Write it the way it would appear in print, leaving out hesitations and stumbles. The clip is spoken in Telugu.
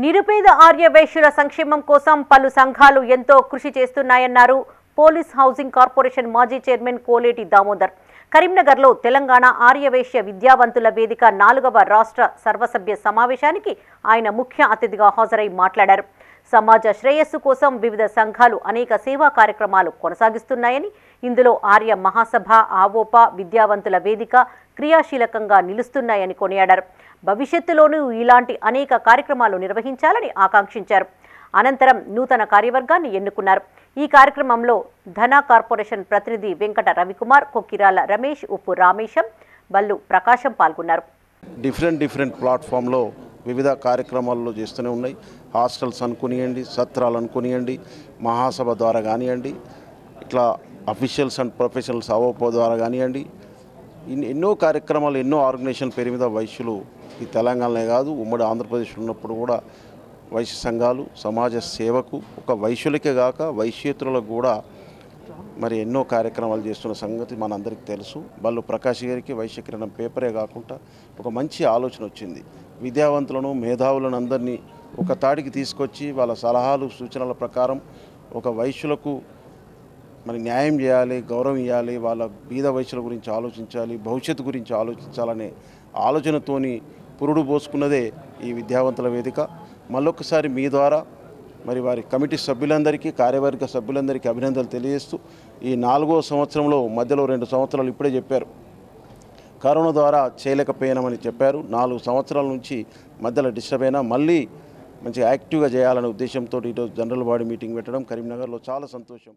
నిరుపేద ఆర్యవైశ్యుల సంక్షేమం కోసం పలు సంఘాలు ఎంతో కృషి చేస్తున్నాయన్నారు పోలీస్ హౌసింగ్ కార్పొరేషన్ మాజీ చైర్మన్ కోలేటి దామోదర్. కరీంనగర్లో తెలంగాణ ఆర్యవైశ్య విద్యావంతుల వేదిక 4వ రాష్ట్ర సర్వసభ్య సమావేశానికి ఆయన ముఖ్య అతిథిగా హాజరై మాట్లాడారు. సమాజ శ్రేయస్సు కోసం వివిధ సంఘాలు అనేక సేవా కార్యక్రమాలు కొనసాగిస్తున్నాయని, ఇందులో ఆర్య మహాసభ, ఆవోపా, విద్యావంతుల వేదిక క్రియాశీలకంగా నిలుస్తున్నాయని కొనియాడారు. భవిష్యత్తులోనూ ఇలాంటి అనేక కార్యక్రమాలు నిర్వహించాలని ఆకాంక్షించారు. అనంతరం నూతన కార్యవర్గాన్ని ఎన్నుకున్నారు. ఈ కార్యక్రమంలో ధన కార్పొరేషన్ ప్రతినిధి వెంకట రవికుమార్, కొక్కిరాల రమేష్, ఉప్పు రామేశం, బల్లు ప్రకాశం పాల్గొన్నారు. డిఫరెంట్ ప్లాట్ఫామ్లో వివిధ కార్యక్రమాల్లో చేస్తూనే ఉన్నాయి. హాస్టల్స్ అనుకునియండి, సత్రాలు అనుకునియండి, మహాసభ ద్వారా కానివ్వండి, ఇట్లా అఫీషియల్స్ అండ్ ప్రొఫెషనల్స్ అవోపో ద్వారా కానివ్వండి, ఎన్నో కార్యక్రమాలు, ఎన్నో ఆర్గనైజేషన్ పేరు మీద వైశ్యులు ఈ తెలంగాణలో కాదు ఉమ్మడి ఆంధ్రప్రదేశ్ ఉన్నప్పుడు కూడా వైశ్య సంఘాలు సమాజ సేవకు ఒక వైశ్యులకే కాక వైశ్యేతరులకు కూడా మరి ఎన్నో కార్యక్రమాలు చేస్తున్న సంగతి మనందరికీ తెలుసు. బల్లు ప్రకాష్ గారికి వైశ్యకిరణం పేపరే కాకుండా ఒక మంచి ఆలోచన వచ్చింది. విద్యావంతులను, మేధావులను అందరినీ ఒక తాడికి తీసుకొచ్చి వాళ్ళ సలహాలు సూచనల ప్రకారం ఒక వైశ్యులకు మరి న్యాయం చేయాలి, గౌరవం ఇవ్వాలి, వాళ్ళ బీద వైశ్యుల గురించి ఆలోచించాలి, భవిష్యత్తు గురించి ఆలోచించాలనే ఆలోచనతోని పురుడు పోసుకున్నదే ఈ విద్యావంతుల వేదిక. మళ్ళొకసారి మీ ద్వారా మరి వారి కమిటీ సభ్యులందరికీ, కార్యవర్గ సభ్యులందరికీ అభినందనలు తెలియజేస్తూ, ఈ 4వ సంవత్సరంలో మధ్యలో 2 సంవత్సరాలు ఇప్పుడే చెప్పారు కరోనా ద్వారా చేయలేకపోయినామని చెప్పారు. 4 సంవత్సరాల నుంచి మధ్యలో డిస్టర్బ్ అయినా మళ్ళీ మంచి యాక్టివ్గా చేయాలనే ఉద్దేశంతో ఈరోజు జనరల్ బాడీ మీటింగ్ పెట్టడం కరీంనగర్లో చాలా సంతోషం.